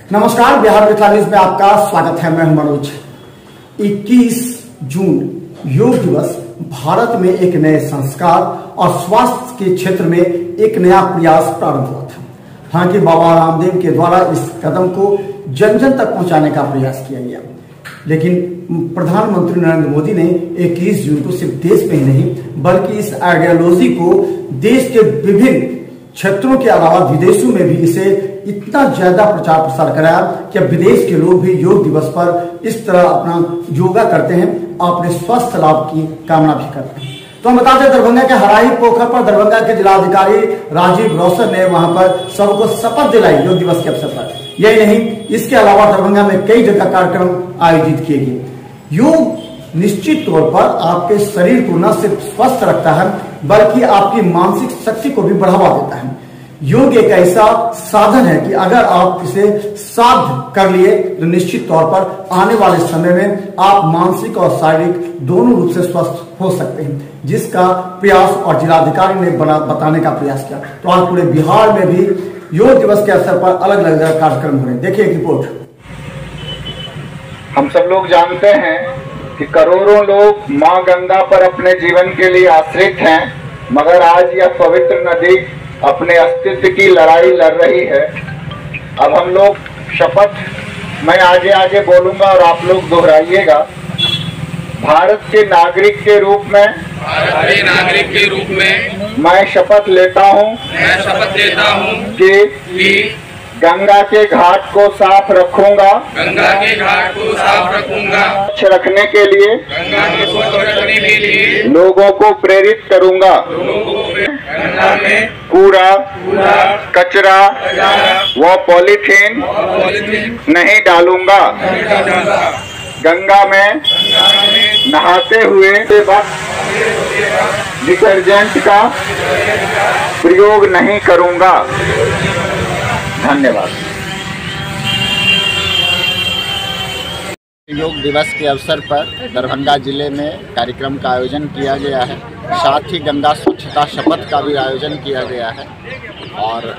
नमस्कार, बिहार 45 में आपका स्वागत है। मैं हूं मनोज। 21 जून योग दिवस भारत में एक नए संस्कार और स्वास्थ्य के क्षेत्र में एक नया प्रयास प्रारंभ हुआ था। हालांकि बाबा रामदेव के द्वारा इस कदम को जन जन तक पहुंचाने का प्रयास किया गया, लेकिन प्रधानमंत्री नरेंद्र मोदी ने 21 जून को सिर्फ देश में ही नहीं बल्कि इस आइडियोलॉजी को देश के विभिन्न क्षेत्रों के अलावा विदेशों में भी इसे इतना ज्यादा प्रचार प्रसार कराया कि अब विदेश के लोग भी योग दिवस पर इस तरह अपना योगा करते हैं, अपने स्वस्थ लाभ की कामना भी करते हैं। तो हम बताते हैं, दरभंगा के हराही पोखर पर दरभंगा के जिलाधिकारी राजीव रौशन ने वहां पर सबको शपथ दिलाई योग दिवस के अवसर पर। यही नहीं, इसके अलावा दरभंगा में कई जगह कार्यक्रम आयोजित किए गए। योग निश्चित तौर पर आपके शरीर को न सिर्फ स्वस्थ रखता है बल्कि आपकी मानसिक शक्ति को भी बढ़ावा देता है। योग एक ऐसा साधन है कि अगर आप इसे साध्य कर लिए तो निश्चित तौर पर आने वाले समय में आप मानसिक और शारीरिक दोनों रूप से स्वस्थ हो सकते हैं, जिसका प्रयास और जिलाधिकारी ने बताने का प्रयास किया। तो आज पूरे बिहार में भी योग दिवस के अवसर पर अलग अलग कार्यक्रम हो रहे हैं। देखिए एक रिपोर्ट। हम सब लोग जानते हैं कि करोड़ों लोग मां गंगा पर अपने जीवन के लिए आश्रित हैं, मगर आज यह पवित्र नदी अपने अस्तित्व की लड़ाई लड़ रही है। अब हम लोग शपथ, मैं आगे आगे बोलूंगा और आप लोग दोहराइएगा। भारत के नागरिक के रूप में मैं शपथ लेता हूं कि गंगा के घाट को साफ रखूंगा, स्वच्छ रखने के लिए लोगों को प्रेरित करूंगा, कूड़ा कचरा व पॉलीथीन नहीं डालूंगा, गंगा में नहाते हुए डिटर्जेंट का प्रयोग नहीं करूंगा। धन्यवाद। योग दिवस के अवसर पर दरभंगा जिले में कार्यक्रम का आयोजन किया गया है। साथ ही गंगा स्वच्छता शपथ का भी आयोजन किया गया है और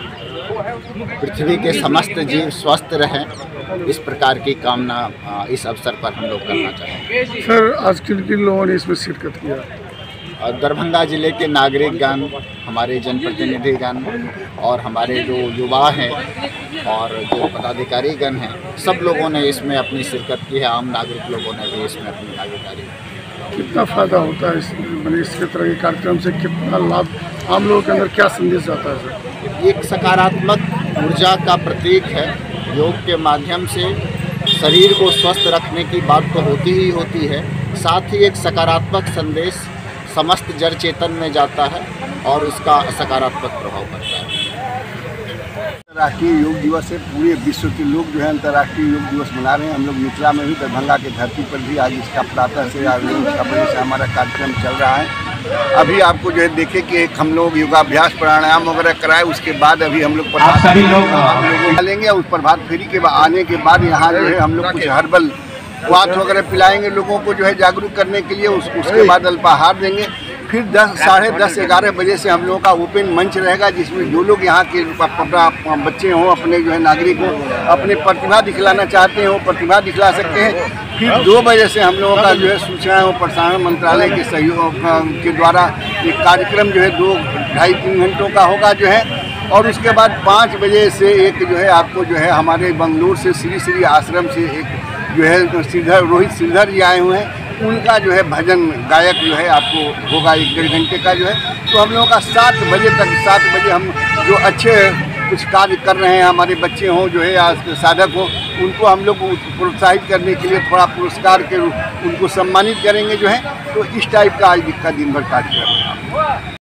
पृथ्वी के समस्त जीव स्वस्थ रहें, इस प्रकार की कामना इस अवसर पर हम लोग करना चाहेंगे। सर, आज किन किन लोगों ने इसमें शिरकत किया? दरभंगा जिले के नागरिकगण, हमारे जनप्रतिनिधिगण और हमारे जो युवा हैं और जो पदाधिकारीगण हैं, सब लोगों ने इसमें अपनी शिरकत की है। आम नागरिक लोगों ने भी इसमें अपनी भागीदारी की। कितना फायदा होता है इसके तरह के कार्यक्रम से? कितना लाभ आम लोगों के अंदर, क्या संदेश आता है सर? एक सकारात्मक ऊर्जा का प्रतीक है। योग के माध्यम से शरीर को स्वस्थ रखने की बात तो होती ही होती है, साथ ही एक सकारात्मक संदेश समस्त जड़ चेतन में जाता है और उसका सकारात्मक प्रभाव पड़ता है। अंतर्राष्ट्रीय योग दिवस है। पूरे विश्व के लोग जो है अंतर्राष्ट्रीय योग दिवस मना रहे हैं। हम लोग मिथिला में भी, दरभंगा की धरती पर भी आज इसका प्रातः से हमारा कार्यक्रम चल रहा है। अभी आपको जो है देखे कि हम लोग योगाभ्यास प्राणायाम वगैरह कराए, उसके बाद अभी हम लोग प्रभात लेंगे और उस प्रभात फेरी के आने के बाद यहाँ जो है हम लोग कुछ हर्बल वात वगैरह पिलाएंगे लोगों को जो है जागरूक करने के लिए। उसके बाद अल्पाहार देंगे। फिर 10, साढ़े 10, 11 बजे से हम लोगों का ओपन मंच रहेगा, जिसमें जो लोग यहाँ के बच्चे हों, अपने जो है नागरिक हों, अपने प्रतिभा दिखलाना चाहते हैं वो प्रतिभा दिखला सकते हैं। फिर 2 बजे से हम लोगों का जो है सूचना एवं प्रसारण मंत्रालय के सहयोग के द्वारा एक कार्यक्रम जो है 2-2.5-3 घंटों का होगा जो है। और उसके बाद 5 बजे से एक जो है आपको जो है हमारे बंगलुरु से श्री आश्रम से एक जो है रोहित श्रीधर जी आए हुए हैं, उनका जो है भजन गायक जो है आपको होगा 1-1.5 घंटे का जो है। तो हम लोगों का 7 बजे तक, 7 बजे हम जो अच्छे कुछ कार्य कर रहे हैं, हमारे बच्चे हों जो है या साधक हों, उनको हम लोग प्रोत्साहित करने के लिए थोड़ा पुरस्कार के उनको सम्मानित करेंगे जो है। तो इस टाइप का आज का दिन भर कार्यक्रम है।